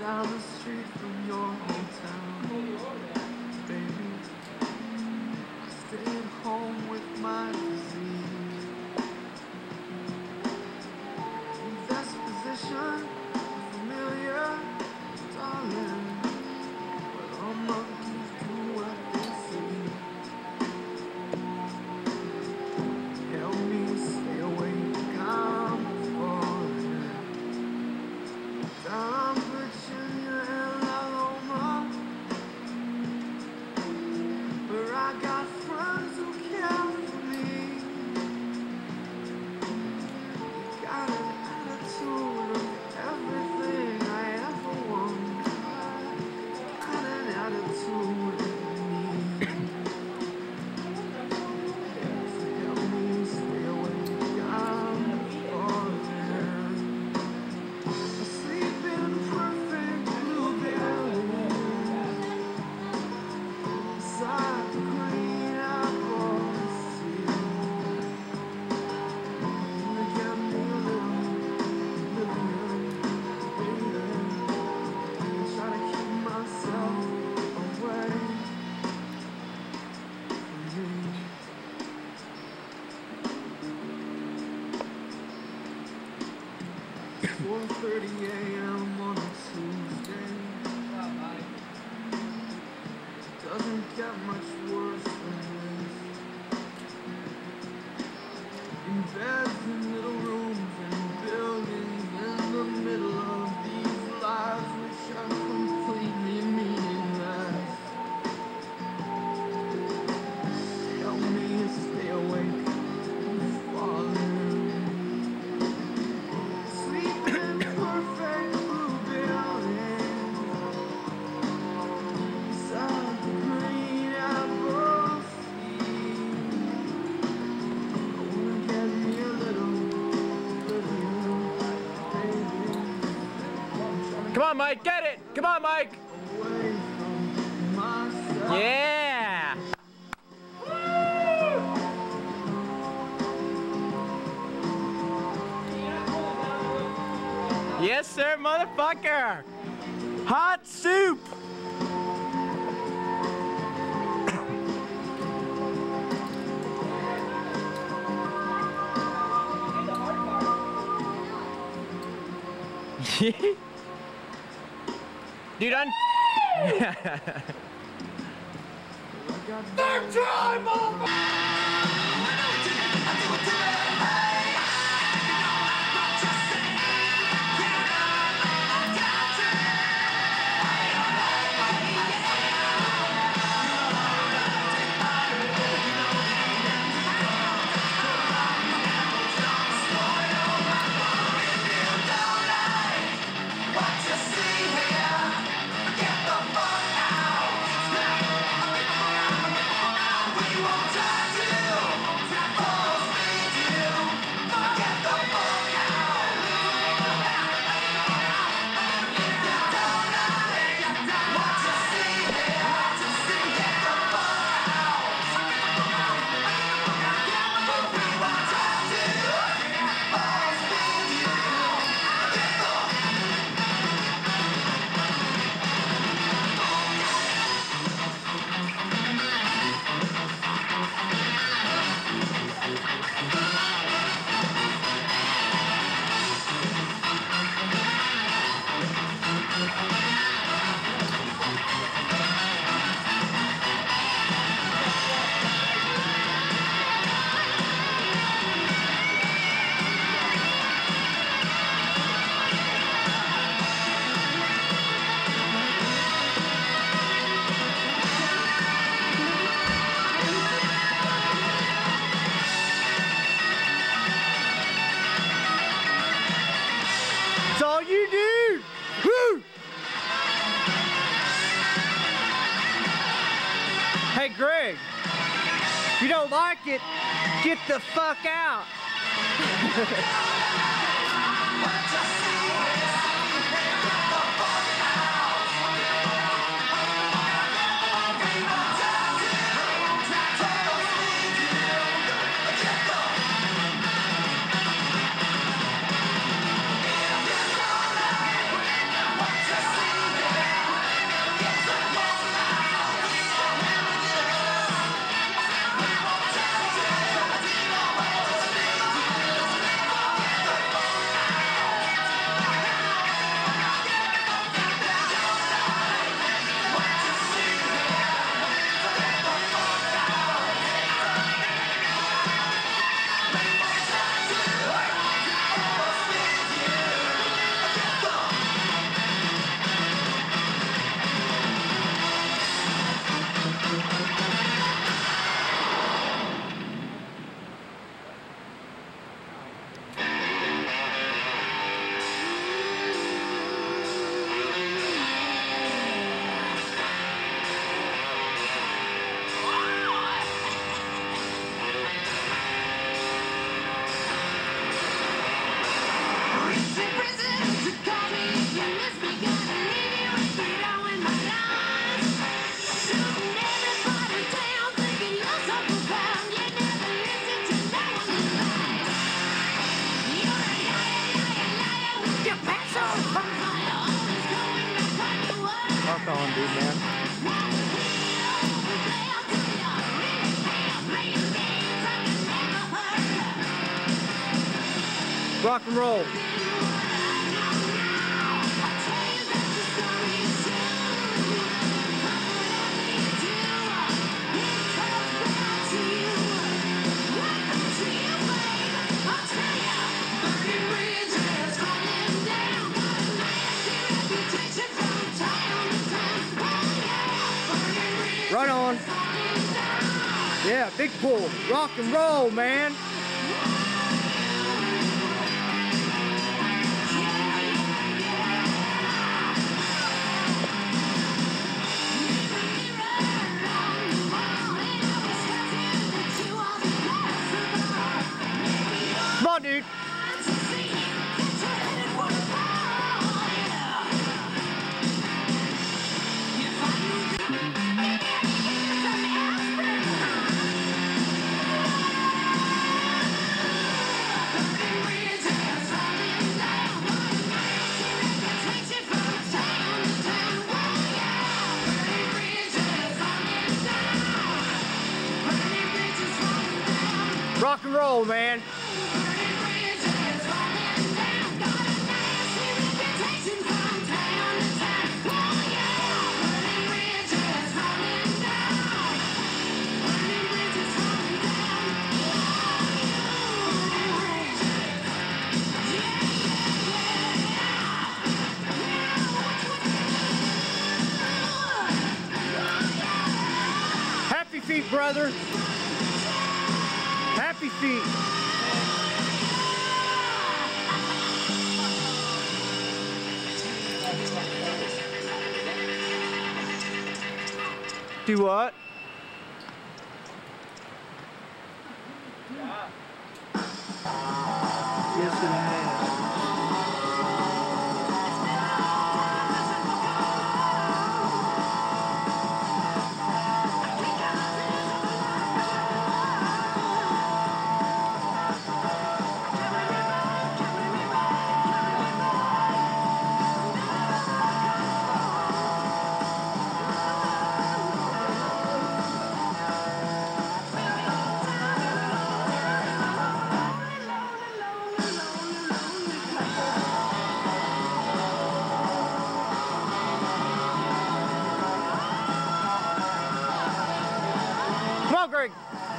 down the street from your hometown, baby. I stayed home with my disease. In this position, familiar, darling, but all monkeys do what they see. Help me stay awake, I'm falling. I'm Virginia and Aloma, where I got friends who care for me. You got an attitude of everything I ever wanted. Got an attitude of me. So help me stay awake, I'm falling. Asleep in perfect blue buildings, inside the green apple sea. Get me a little baby. Try to keep myself away from you. 4:30 a.m. on a Tuesday. Doesn't get much worse than this. In beds, in little rooms, and buildings, in the middle of these lives which are completely meaningless. Help me stay awake, I'm falling. Sleep in perfect blue buildings, beside the green apple sea. I wanna get me a little baby. Come on, Mike, get it! Come on, Mike! Away from myself. Yeah! Yes, sir, motherfucker! Hot soup! Dude, Third time, motherfucker! That's all you do! Woo! Hey, Greg, if you don't like it, get the fuck out! dude, man. Rock and roll. Right on. Yeah, big pull. Rock and roll, man. Come on, dude. Rock and roll, man. Happy feet, brother. Happy feet. Do what? Yes, it has. Come on, Greg.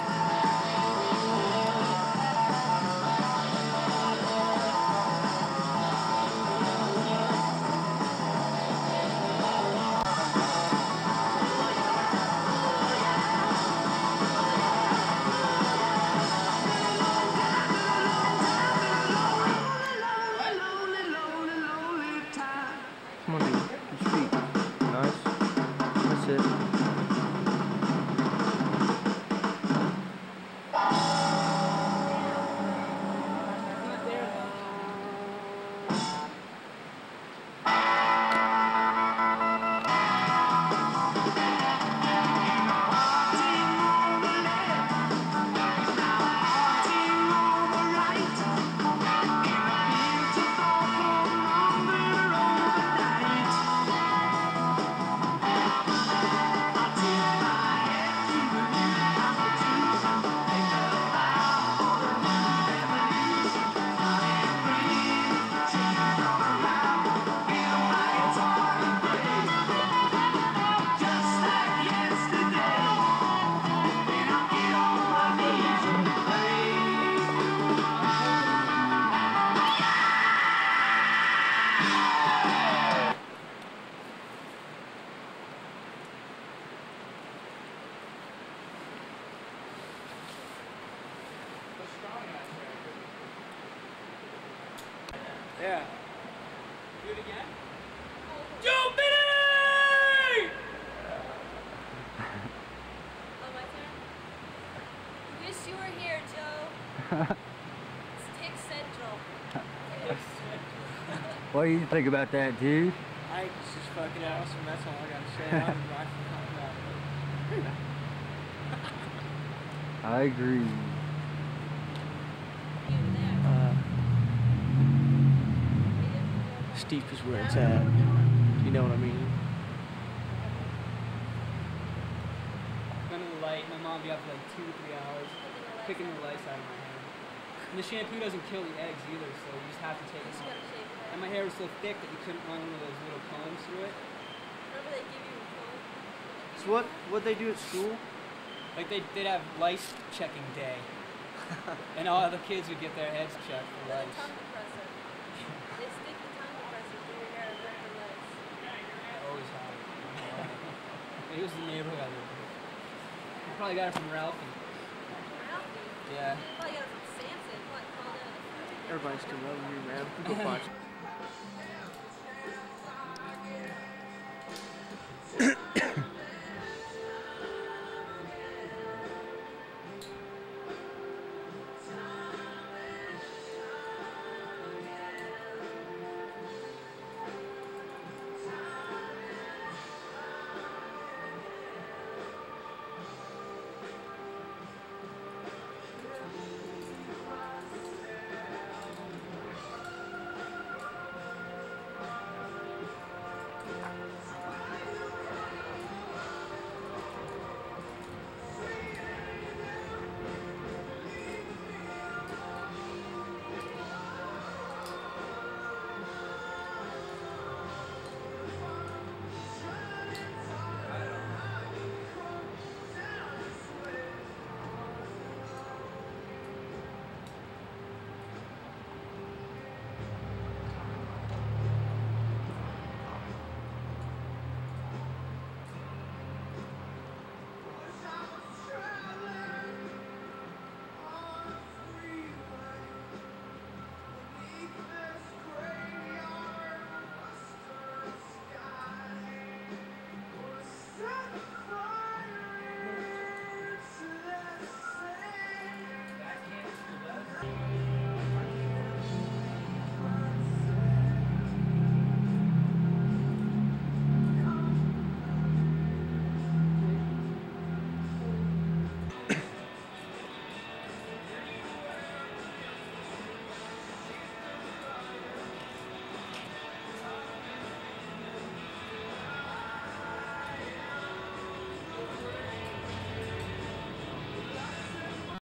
Come on, dude. Your feet. Nice. That's it. Yeah. Do it again? Joe Benny! Oh, my turn? Wish you were here, Joe. It's Tick Central. What do you think about that, dude? I think it's just fucking awesome. That's all I gotta say. I'm right from talking about I agree. Steep is where it's at. You know what I mean? mom be up for like 2 to 3 hours picking the lice out of my hair. And the shampoo doesn't kill the eggs either, so you just have to take You them just gotta off. shave your And head. my hair was so thick that you couldn't run one of those little combs through it. Remember they give you a comb? So what'd they do at school? Like they'd have lice checking day. And all the kids would get their heads checked for With a lice. tongue depressor. They stick the tongue depressor through your hair and rip the lice. I always had it. It was the neighborhood I lived in. I probably got it from Ralphie. Ralphie? Yeah. You probably got it from Samson. Probably called out. Everybody's still loving you, man. Go watch.